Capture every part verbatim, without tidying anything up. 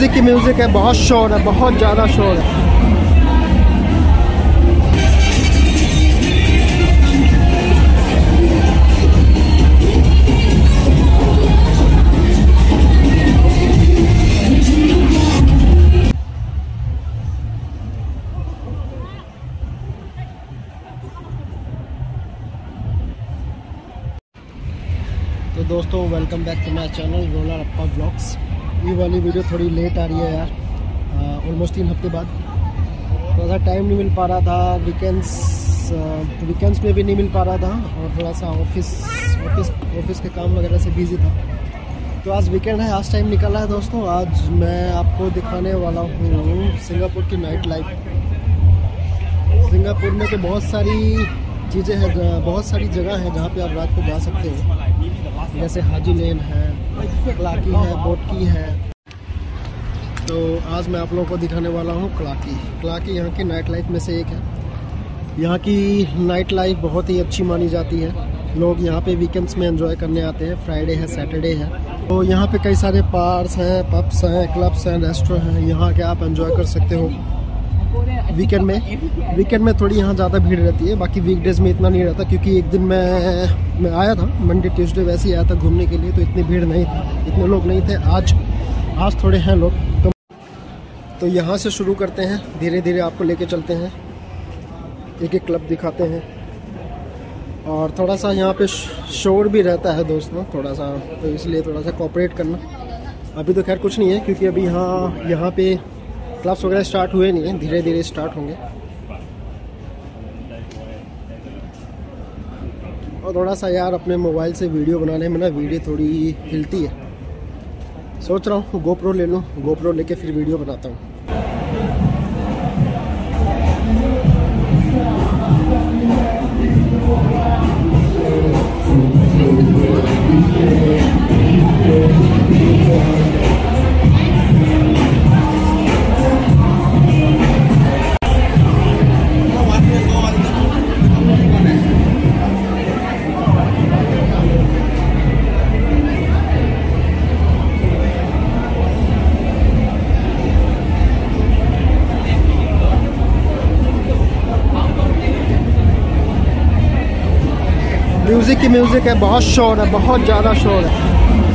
Music की music है, बहुत शोर है, बहुत ज़्यादा शोर है। तो दोस्तों welcome back to my channel roller Appa vlogs. ये वाली वीडियो थोड़ी लेट आ रही है यार, ऑलमोस्ट तीन हफ्ते बाद। थोड़ा सा टाइम नहीं मिल पा रहा था, वीकेंड्स वीकेंड्स में भी नहीं मिल पा रहा था, और थोड़ा सा ऑफिस ऑफिस ऑफिस के काम वगैरह से बिजी था। तो आज वीकेंड है, आज टाइम निकला है दोस्तों। आज मैं आपको दिखाने वाला हूँ सिंगापुर की नाइट लाइफ। सिंगापुर में तो बहुत सारी चीज़ें हैं, बहुत सारी जगह हैं जहाँ पे आप रात को जा सकते हो, जैसे हाजी लेन है, क्लाकी है, बोटकी है। तो आज मैं आप लोगों को दिखाने वाला हूँ क्लाकी। क्लाकी यहाँ की नाइट लाइफ में से एक है। यहाँ की नाइट लाइफ बहुत ही अच्छी मानी जाती है। लोग यहाँ पे वीकेंड्स में एंजॉय करने आते हैं। फ्राइडे है, सैटरडे है, तो यहाँ पे कई सारे पार्क्स हैं, पब्स हैं, क्लब्स हैं, रेस्टोरेंट हैं। यहाँ के आप एंजॉय कर सकते हो वीकेंड में। वीकेंड में थोड़ी यहाँ ज़्यादा भीड़ रहती है, बाकी वीकडेज में इतना नहीं रहता, क्योंकि एक दिन मैं मैं आया था मंडे ट्यूसडे वैसे ही आया था घूमने के लिए, तो इतनी भीड़ नहीं थी, इतने लोग नहीं थे। आज आज थोड़े हैं लोग। तो, तो यहाँ से शुरू करते हैं, धीरे धीरे आपको लेके चलते हैं, एक एक क्लब दिखाते हैं। और थोड़ा सा यहाँ पे शोर भी रहता है दोस्तों, थोड़ा सा, तो इसलिए थोड़ा सा कोऑपरेट करना। अभी तो खैर कुछ नहीं है, क्योंकि अभी यहाँ यहाँ पे क्लब्स वगैरह स्टार्ट हुए नहीं हैं, धीरे धीरे स्टार्ट होंगे। और थोड़ा सा यार अपने मोबाइल से वीडियो बनाने में ना वीडियो थोड़ी हिलती है। सोच रहा हूँ गोप्रो ले लूँ, गोप्रो लेके फिर वीडियो बनाता हूँ। म्यूजिक की म्यूजिक है, बहुत शोर है, बहुत ज़्यादा शोर है।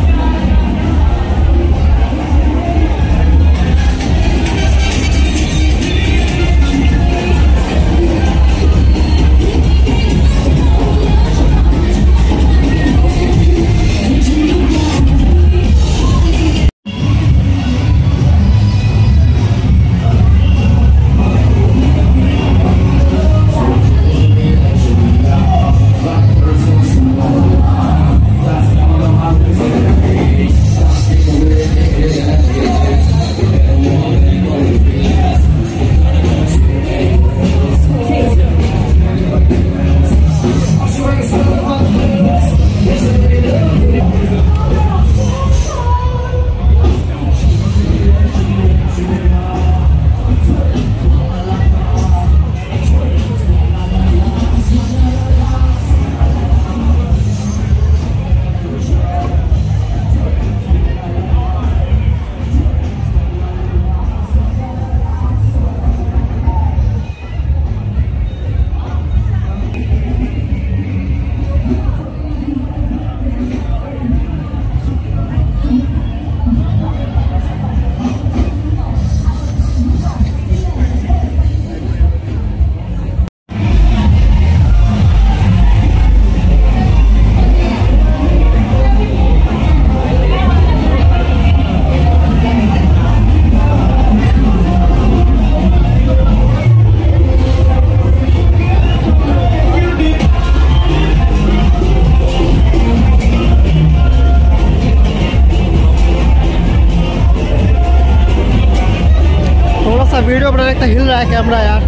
वीडियो बनाने का हिल रहा है कैमरा यार।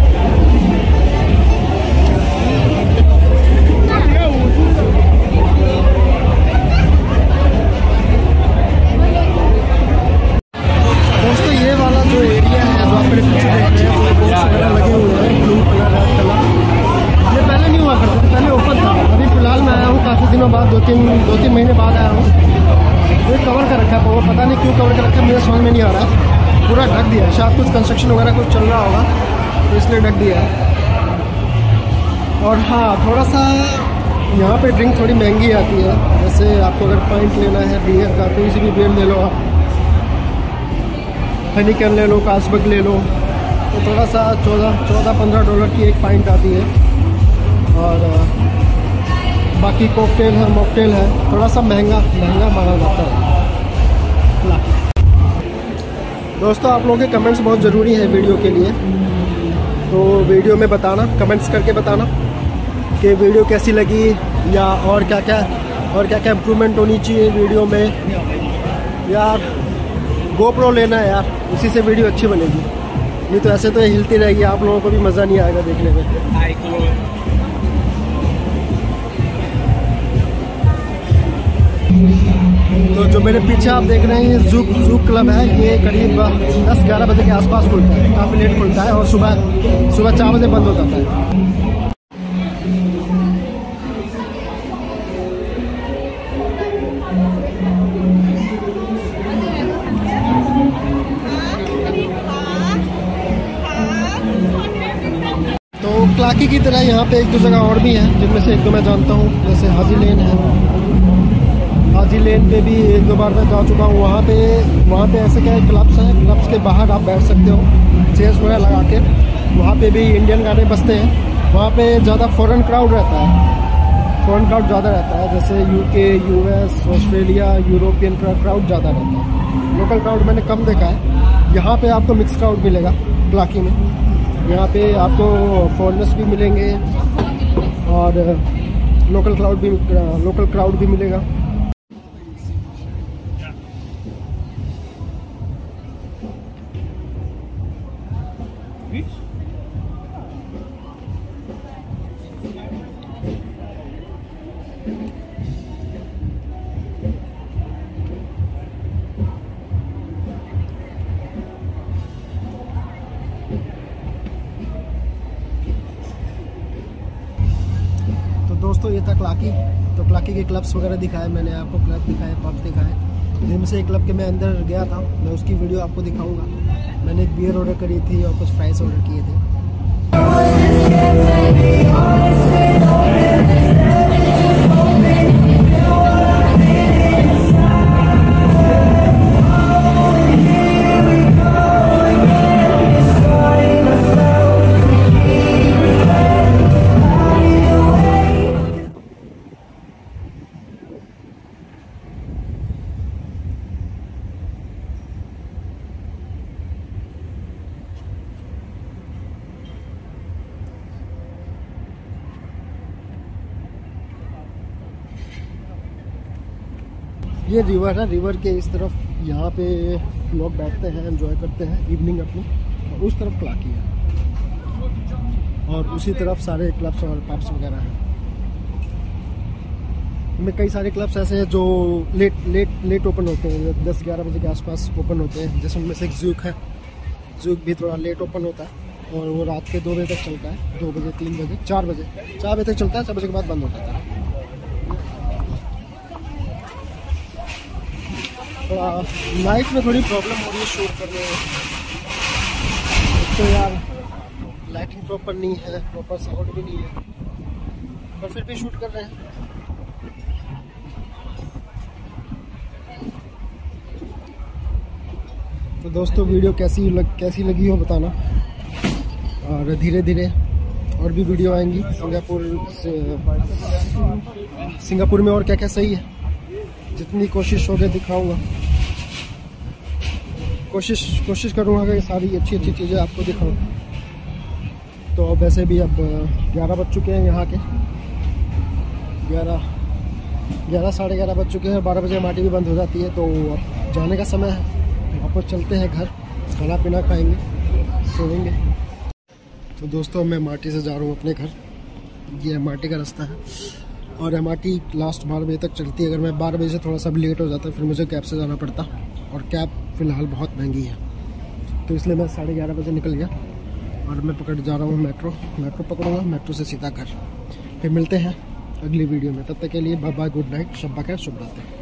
दोस्तों ये वाला जो एरिया है जो आप मेरे पीछे देख रहे हैं, वो बॉक्स वगैरह लगे हुए हैं, ब्लू कलर, रेड कलर। ये पहले नहीं हुआ करता था, पहले ओपन था। अभी फिलहाल मैं आया हूँ काफ़ी दिनों बाद, दो तीन दो तीन महीने बाद आया हूँ। ये कवर कर रखा है, वो पता नहीं क्यों कवर कर रखा है, मुझे समझ में नहीं आ रहा है। पूरा ढक दिया है, शायद कुछ कंस्ट्रक्शन वगैरह कुछ चल रहा होगा तो इसलिए ढक दिया है। और हाँ, थोड़ा सा यहाँ पे ड्रिंक थोड़ी महंगी आती है। जैसे आपको अगर पॉइंट लेना है बियर का, कोई सी भी बियर ले लो आप, हेनिकन ले लो, कार्लसबर्ग ले लो, तो थोड़ा सा चौदह चौदह पंद्रह डॉलर की एक पॉइंट आती है। और बाकी कॉकटेल है, मॉकटेल है, थोड़ा सा महंगा महंगा माना जाता है। दोस्तों, आप लोगों के कमेंट्स बहुत ज़रूरी हैं वीडियो के लिए, तो वीडियो में बताना, कमेंट्स करके बताना कि वीडियो कैसी लगी, या और क्या क्या और क्या क्या इम्प्रूवमेंट होनी चाहिए वीडियो में। यार गोप्रो लेना है यार, उसी से वीडियो अच्छी बनेगी, नहीं तो ऐसे तो हिलती रहेगी, आप लोगों को भी मज़ा नहीं आएगा देखने में। तो जो मेरे पीछे आप देख रहे हैं ये जूक जूक क्लब है। ये करीब दस ग्यारह बजे के आसपास खुलता है, काफ़ी लेट खुलता है, और सुबह सुबह चार बजे बंद हो जाता है। तो क्लाकी की तरह यहाँ पे एक दो जगह और भी हैं, जिनमें से एक दो मैं जानता हूँ, जैसे हाजी लेन है। हाजी लेन पे भी एक दो बार मैं जा चुका हूँ। वहाँ पे वहाँ पे ऐसे क्या है, क्लब्स हैं, क्लब्स के बाहर आप बैठ सकते हो चेयर्स वगैरह लगा के। वहाँ पे भी इंडियन गाने बजते हैं। वहाँ पे ज़्यादा फॉरेन क्राउड रहता है, फॉरेन क्राउड ज़्यादा रहता है, जैसे UK, US, Australia, European crowd ज़्यादा रहता है। लोकल क्राउड मैंने कम देखा है। यहाँ पे आपको मिक्स क्राउड मिलेगा क्लाकी में। यहाँ पे आपको फॉरेनर्स भी मिलेंगे और लोकल क्राउड भी लोकल क्राउड भी मिलेगा। दोस्तों, ये था क्लाकी। तो क्लाकी के क्लब्स वगैरह दिखाए मैंने आपको, क्लब दिखाए, पब दिखाए। जिनमें से एक क्लब के मैं अंदर गया था, मैं उसकी वीडियो आपको दिखाऊंगा। मैंने एक बियर ऑर्डर करी थी और कुछ फ्राइज ऑर्डर किए थे। ये रिवर है, रिवर के इस तरफ यहाँ पे लोग बैठते हैं, एंजॉय करते हैं इवनिंग अपनी, और उस तरफ क्लाकी है, और उसी तरफ सारे क्लब्स और पब्स वगैरह हैं। में कई सारे क्लब्स ऐसे हैं जो लेट लेट लेट ओपन होते हैं, दस ग्यारह बजे के आसपास ओपन होते हैं। जैसे उनमें से एक जूक है, जूक भी थोड़ा लेट ओपन होता है, और वो रात के दो बजे तक चलता है, दो बजे तीन बजे चार बजे चार बजे तक चलता है, चार बजे के बाद बंद हो जाता है। थोड़ा लाइट में थोड़ी प्रॉब्लम हो रही है शूट करने में, तो यार लाइटिंग प्रॉपर नहीं है, प्रॉपर साउंड भी नहीं है, पर फिर भी शूट कर रहे हैं। तो दोस्तों, वीडियो कैसी लग कैसी लगी हो बताना, और धीरे धीरे और भी वीडियो आएंगी सिंगापुर से। सिंगापुर में और क्या क्या सही है, जितनी कोशिश हो गई दिखाऊंगा। कोशिश कोशिश करूंगा कि सारी अच्छी अच्छी चीज़ें आपको दिखाऊं। तो वैसे भी अब ग्यारह बज चुके हैं, यहाँ के ग्यारह ग्यारह साढ़े ग्यारह बज चुके हैं। बारह बजे माटी भी बंद हो जाती है, तो अब जाने का समय है। वापस चलते हैं घर, खाना पीना खाएंगे, सोएंगे। तो दोस्तों, मैं माटी से जा रहा हूँ अपने घर। ये माटी का रास्ता है, और एम आर टी लास्ट बारह बजे तक चलती है। अगर मैं बारह बजे से थोड़ा सा भी लेट हो जाता फिर मुझे कैब से जाना पड़ता, और कैब फ़िलहाल बहुत महंगी है, तो इसलिए मैं साढ़े ग्यारह बजे निकल गया, और मैं पकड़ जा रहा हूँ मेट्रो। मेट्रो पकड़ूंगा, मेट्रो से सीधा घर। फिर मिलते हैं अगली वीडियो में, तब तक के लिए बाय बाय, गुड नाइट, शब बखैर, शुभ रात्रि।